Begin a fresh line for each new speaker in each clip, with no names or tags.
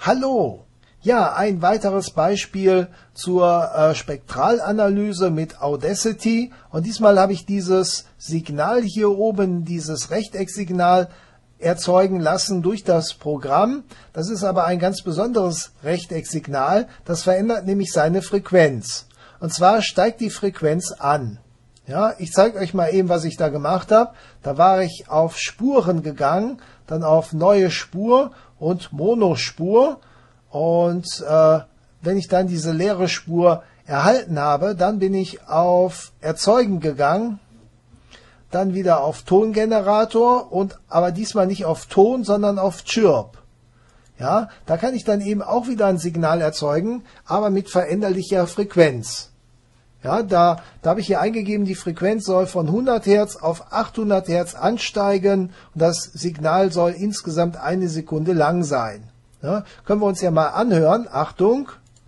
Hallo! Ja, ein weiteres Beispiel zur Spektralanalyse mit Audacity. Und diesmal habe ich dieses Signal hier oben, dieses Rechtecksignal, erzeugen lassen durch das Programm. Das ist aber ein ganz besonderes Rechtecksignal. Das verändert nämlich seine Frequenz. Und zwar steigt die Frequenz an. Ja, ich zeige euch mal eben, was ich da gemacht habe. Da war ich auf Spuren gegangen, dann auf neue Spur und Monospur. Und wenn ich dann diese leere Spur erhalten habe, dann bin ich auf Erzeugen gegangen, dann wieder auf Tongenerator und aber diesmal nicht auf Ton, sondern auf Chirp. Ja, da kann ich dann eben auch wieder ein Signal erzeugen, aber mit veränderlicher Frequenz. Ja, da habe ich hier eingegeben, die Frequenz soll von 100 Hertz auf 800 Hertz ansteigen und das Signal soll insgesamt 1 Sekunde lang sein. Ja, können wir uns ja mal anhören. Achtung.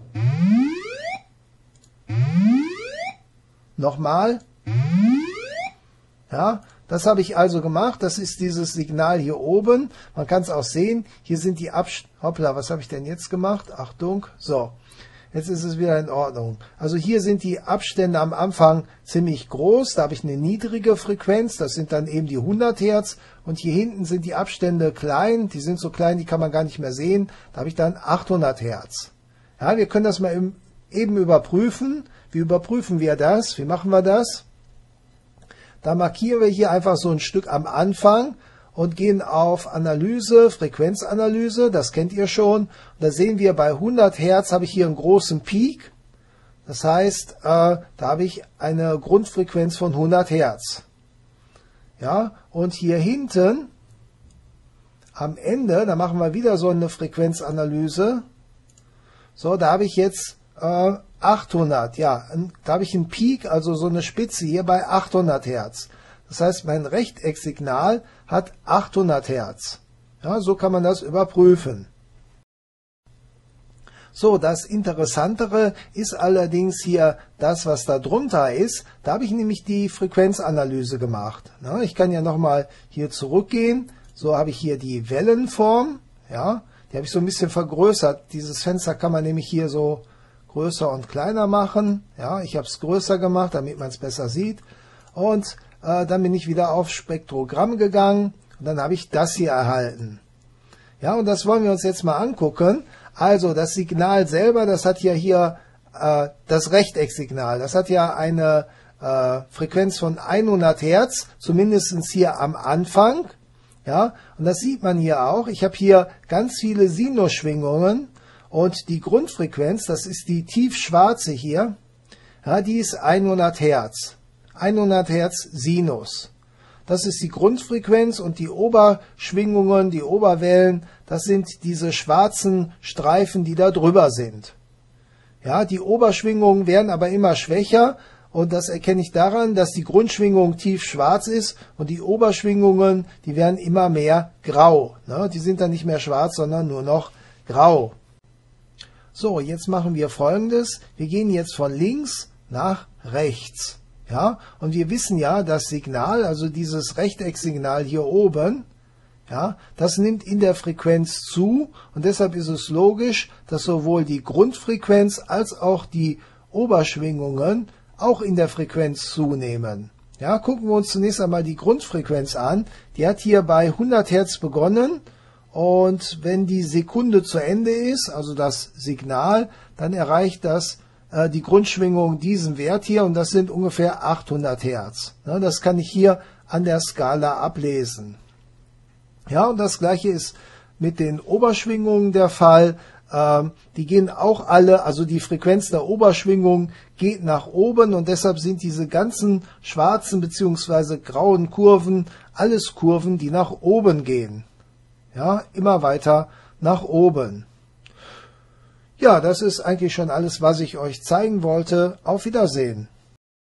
Nochmal. Ja, das habe ich also gemacht. Das ist dieses Signal hier oben. Man kann es auch sehen. Hier sind die Hoppla, was habe ich denn jetzt gemacht? Achtung. So. Jetzt ist es wieder in Ordnung. Also hier sind die Abstände am Anfang ziemlich groß. Da habe ich eine niedrige Frequenz. Das sind dann eben die 100 Hertz. Und hier hinten sind die Abstände klein. Die sind so klein, die kann man gar nicht mehr sehen. Da habe ich dann 800 Hertz. Ja, wir können das mal eben überprüfen. Wie überprüfen wir das? Wie machen wir das? Da markieren wir hier einfach so ein Stück am Anfang und gehen auf Analyse, Frequenzanalyse, das kennt ihr schon. Und da sehen wir, bei 100 Hertz habe ich hier einen großen Peak. Das heißt, da habe ich eine Grundfrequenz von 100 Hertz. Ja, und hier hinten am Ende, da machen wir wieder so eine Frequenzanalyse. So, da habe ich jetzt 800, ja, da habe ich einen Peak, also so eine Spitze hier bei 800 Hertz. Das heißt, mein Rechtecksignal hat 800 Hertz. Ja, so kann man das überprüfen. So, das Interessantere ist allerdings hier das, was da drunter ist. Da habe ich nämlich die Frequenzanalyse gemacht. Ja, ich kann ja nochmal hier zurückgehen. So habe ich hier die Wellenform. Ja, die habe ich so ein bisschen vergrößert. Dieses Fenster kann man nämlich hier so größer und kleiner machen. Ja, ich habe es größer gemacht, damit man es besser sieht. Und dann bin ich wieder auf Spektrogramm gegangen und dann habe ich das hier erhalten. Ja, und das wollen wir uns jetzt mal angucken. Also das Signal selber, das hat ja hier das Rechtecksignal. Das hat ja eine Frequenz von 100 Hertz, zumindest hier am Anfang. Ja, und das sieht man hier auch. Ich habe hier ganz viele Sinusschwingungen. Und die Grundfrequenz, das ist die tiefschwarze hier, ja, die ist 100 Hertz. 100 Hertz Sinus. Das ist die Grundfrequenz und die Oberschwingungen, die Oberwellen, das sind diese schwarzen Streifen, die da drüber sind. Ja, die Oberschwingungen werden aber immer schwächer und das erkenne ich daran, dass die Grundschwingung tiefschwarz ist und die Oberschwingungen, die werden immer mehr grau. Ne? Die sind dann nicht mehr schwarz, sondern nur noch grau. So, jetzt machen wir Folgendes. Wir gehen jetzt von links nach rechts. Ja, und wir wissen ja, das Signal, also dieses Rechtecksignal hier oben, ja, das nimmt in der Frequenz zu und deshalb ist es logisch, dass sowohl die Grundfrequenz als auch die Oberschwingungen auch in der Frequenz zunehmen. Ja, gucken wir uns zunächst einmal die Grundfrequenz an. Die hat hier bei 100 Hertz begonnen. Und wenn die Sekunde zu Ende ist, also das Signal, dann erreicht das die Grundschwingung diesen Wert hier und das sind ungefähr 800 Hertz. Das kann ich hier an der Skala ablesen. Ja, und das gleiche ist mit den Oberschwingungen der Fall. Die gehen auch alle, also die Frequenz der Oberschwingung geht nach oben und deshalb sind diese ganzen schwarzen bzw. grauen Kurven alles Kurven, die nach oben gehen. Ja, immer weiter nach oben. Ja, das ist eigentlich schon alles, was ich euch zeigen wollte. Auf Wiedersehen.